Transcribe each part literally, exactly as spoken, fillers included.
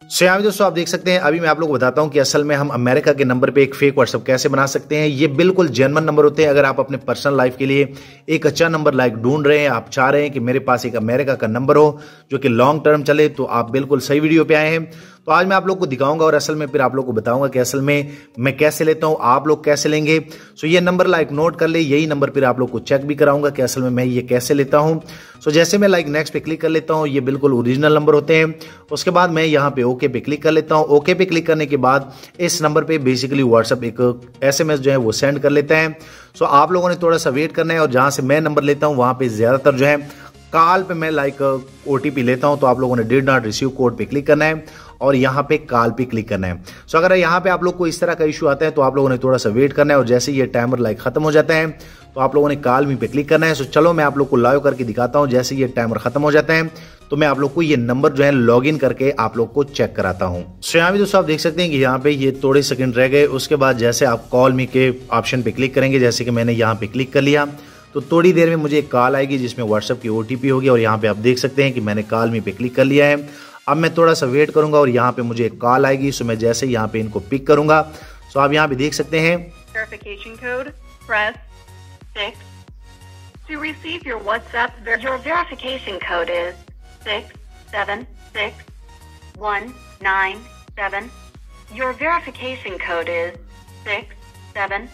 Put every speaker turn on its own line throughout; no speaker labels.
सो यहाँ दोस्तों आप देख सकते हैं, अभी मैं आप लोगों को बताता हूँ कि असल में हम अमेरिका के नंबर पे एक फेक व्हाट्सएप कैसे बना सकते हैं। ये बिल्कुल जेन्युइन नंबर होते हैं। अगर आप अपने पर्सनल लाइफ के लिए एक अच्छा नंबर लाइक ढूंढ रहे हैं, आप चाह रहे हैं कि मेरे पास एक अमेरिका का नंबर हो जो कि लॉन्ग टर्म चले, तो आप बिल्कुल सही वीडियो पे आए हैं। तो आज मैं आप लोग को दिखाऊंगा और असल में फिर आप लोग को बताऊंगा कि असल में मैं कैसे लेता हूं, आप लोग कैसे लेंगे। सो ये नंबर लाइक नोट कर ले, यही नंबर फिर आप लोग को चेक भी कराऊंगा कि असल में मैं ये कैसे लेता हूं। सो जैसे मैं लाइक नेक्स्ट पे क्लिक कर लेता हूं, ये बिल्कुल ओरिजिनल नंबर होते हैं। उसके बाद मैं यहाँ पे ओके पे क्लिक कर लेता हूँ। ओके पे क्लिक करने के बाद इस नंबर पे बेसिकली व्हाट्सएप एक एसएमएस जो है वो सेंड कर लेता है। सो आप लोगों ने थोड़ा सा वेट करना है और जहां से मैं नंबर लेता हूं वहां पे ज्यादातर जो है कॉल पे मैं लाइक ओटीपी लेता हूं, तो आप लोगों ने डिड नॉट रिसीव कोड पे क्लिक करना है और यहाँ पे कॉल पे क्लिक करना है। सो अगर यहाँ पे आप लोग को इस तरह का इशू आता है तो आप लोगों ने थोड़ा सा वेट करना है और जैसे ये टाइमर लाइक खत्म हो जाता है तो आप लोगों ने कॉल मी पे क्लिक करना है। सो चलो मैं आप लोग को लाइव करके दिखाता हूँ। जैसे ये टाइमर खत्म हो जाता है तो मैं आप लोग को ये नंबर जो है लॉग इन करके आप लोग को चेक कराता हूँ। सो यहाँ भी दोस्तों आप देख सकते हैं कि यहाँ पे ये थोड़े सेकंड रह गए। उसके बाद जैसे आप कॉल मी के ऑप्शन पे क्लिक करेंगे, जैसे कि मैंने यहाँ पे क्लिक कर लिया, तो थोड़ी देर में मुझे एक कॉल आएगी जिसमें व्हाट्सएप की ओटीपी होगी और यहाँ पे आप देख सकते हैं कि मैंने कॉल मी पे क्लिक कर लिया है। अब मैं थोड़ा सा वेट करूंगा और यहाँ पे मुझे एक कॉल आएगी। सो मैं जैसे यहाँ पे इनको पिक करूंगा, सो आप यहाँ पे देख सकते हैं
Verification code, press six. To receive your WhatsApp, ver- your verification code is six seven six one nine seven. Your verification code is six seven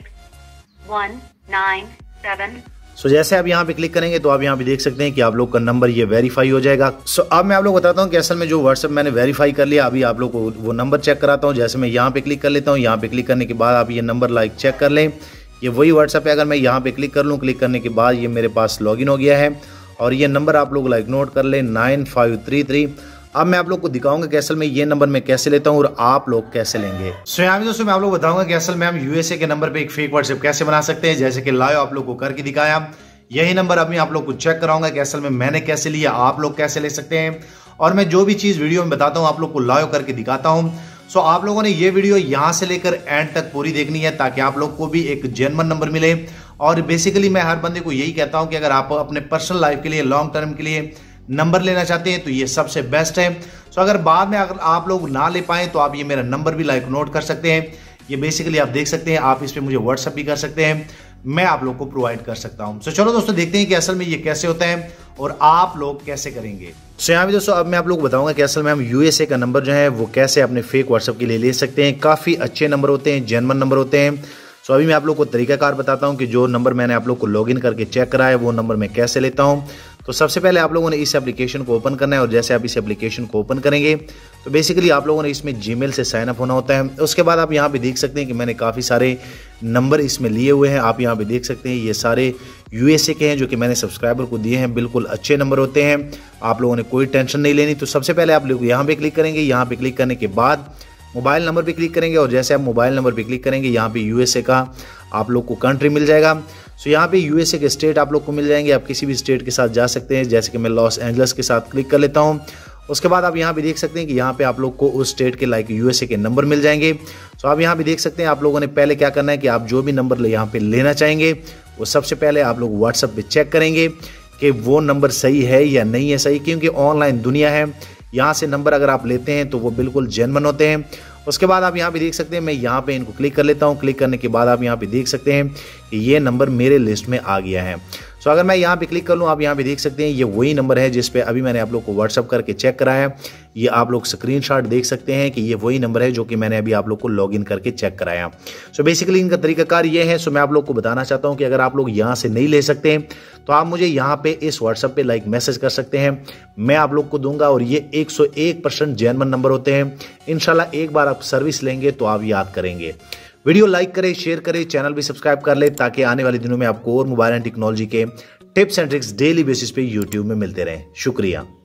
six one nine seven.
So so, जैसे आप यहाँ पे click करेंगे तो आप यहाँ पे देख सकते हैं कि आप लोग का नंबर ये वेरीफाई हो जाएगा। सो so, अब मैं आप लोग बताता हूँ कि असल में जो व्हाट्सएप मैंने वेरीफाई कर लिया, अभी आप लोग को वो नंबर चेक कराता हूँ। जैसे मैं यहाँ पे क्लिक कर लेता हूँ, यहाँ पे क्लिक करने के बाद आप ये नंबर लाइक चेक कर लें, ये वही व्हाट्सएप है। अगर मैं यहाँ पे क्लिक कर लूँ, क्लिक करने के बाद ये मेरे पास लॉगिन हो गया है और ये नंबर आप लोग लाइक नोट कर लें नाइन फाइव थ्री थ्री। अब मैं आप लोग को दिखाऊंगा कि असल में ये नंबर मैं कैसे लेता हूं और आप लोग कैसे लेंगे। सो यहाँ भी दोस्तों मैं आप लोग बताऊंगा कि असल में हम यूएसए के नंबर पे एक फेक व्हाट्सएप कैसे बना सकते हैं। जैसे कि लाइव आप लोग को करके दिखाया, यही नंबर अभी आप लोग को चेक कराऊंगा कि असल में मैंने कैसे लिया, आप लोग कैसे ले सकते हैं। और मैं जो भी चीज वीडियो में बताता हूँ आप लोग को लाइव करके दिखाता हूँ। सो आप लोगों ने ये वीडियो यहाँ से लेकर एंड तक पूरी देखनी है ताकि आप लोग को भी एक जेन्युइन नंबर मिले। और बेसिकली मैं हर बंदे को यही कहता हूँ कि अगर आप अपने पर्सनल लाइफ के लिए लॉन्ग टर्म के लिए नंबर लेना चाहते हैं तो ये सबसे बेस्ट है। सो अगर बाद में अगर आप लोग ना ले पाए तो आप ये मेरा नंबर भी लाइक नोट कर सकते हैं। ये बेसिकली आप देख सकते हैं, आप इस पे मुझे व्हाट्सएप भी कर सकते हैं, मैं आप लोग को प्रोवाइड कर सकता हूं। सो चलो दोस्तों देखते हैं कि असल में ये कैसे होता है और आप लोग कैसे करेंगे। सो यहाँ भी दोस्तों अब मैं आप लोग को बताऊंगा कि असल में हम यूएसए का नंबर जो है वो कैसे अपने फेक व्हाट्सएप के लिए ले सकते हैं। काफी अच्छे नंबर होते हैं, जेन्युइन नंबर होते हैं। सो अभी मैं आप लोग को तरीकाकार बताता हूं कि जो नंबर मैंने आप लोग को लॉगिन करके चेक कराया वो नंबर मैं कैसे लेता हूं। तो सबसे पहले आप लोगों ने इस एप्लीकेशन को ओपन करना है और जैसे आप इस एप्लीकेशन को ओपन करेंगे तो बेसिकली आप लोगों ने इसमें जीमेल से साइन अप होना होता है। उसके बाद आप यहाँ पे देख सकते हैं कि मैंने काफ़ी सारे नंबर इसमें लिए हुए हैं। आप यहाँ पे देख सकते हैं ये सारे यूएसए के हैं जो कि मैंने सब्सक्राइबर को दिए हैं। बिल्कुल अच्छे नंबर होते हैं, आप लोगों ने कोई टेंशन नहीं लेनी। तो सबसे पहले आप लोग यहाँ पे क्लिक करेंगे, यहाँ पे क्लिक करने के बाद मोबाइल नंबर पे क्लिक करेंगे और जैसे आप मोबाइल नंबर पे क्लिक करेंगे यहाँ पे यूएसए का आप लोग को कंट्री मिल जाएगा। सो यहाँ पे यूएसए के स्टेट आप लोग को मिल जाएंगे, आप किसी भी स्टेट के साथ जा सकते हैं। जैसे कि मैं लॉस एंजल्स के साथ क्लिक कर लेता हूँ। उसके बाद आप यहाँ पे देख सकते हैं कि यहाँ पे आप लोग को उस स्टेट के लाइक यूएसए के नंबर मिल जाएंगे। सो आप यहाँ पे देख सकते हैं आप लोगों ने पहले क्या करना है कि आप जो भी नंबर यहाँ पे लेना चाहेंगे वो सबसे पहले आप लोग व्हाट्सएप पे चेक करेंगे कि वो नंबर सही है या नहीं है सही, क्योंकि ऑनलाइन दुनिया है, यहाँ से नंबर अगर आप लेते हैं तो वो बिल्कुल जेन्युइन होते हैं। उसके बाद आप यहाँ पे देख सकते हैं, मैं यहाँ पे इनको क्लिक कर लेता हूँ। क्लिक करने के बाद आप यहाँ पे देख सकते हैं कि ये नंबर मेरे लिस्ट में आ गया है। सो अगर मैं यहाँ पे क्लिक कर लूँ, आप यहाँ पे देख सकते हैं ये वही नंबर है जिस पे अभी मैंने आप लोग को व्हाट्सअप करके चेक कराया। ये आप लोग स्क्रीनशॉट देख सकते हैं कि ये वही नंबर है जो कि मैंने अभी आप लोग को लॉगिन करके चेक कराया। सो बेसिकली इनका तरीकाकार ये है। सो मैं आप लोग को बताना चाहता हूँ कि अगर आप लोग यहाँ से नहीं ले सकते तो आप मुझे यहाँ पे इस व्हाट्सएप पे लाइक मैसेज कर सकते हैं, मैं आप लोग को दूंगा। और ये एक सौ एक परसेंट जेन्युइन नंबर होते हैं। इंशाल्लाह एक बार आप सर्विस लेंगे तो आप याद करेंगे। वीडियो लाइक करें, शेयर करें, चैनल भी सब्सक्राइब कर ले ताकि आने वाले दिनों में आपको और मोबाइल एंड टेक्नोलॉजी के tips and tricks daily basis पे यूट्यूब में मिलते रहें। शुक्रिया।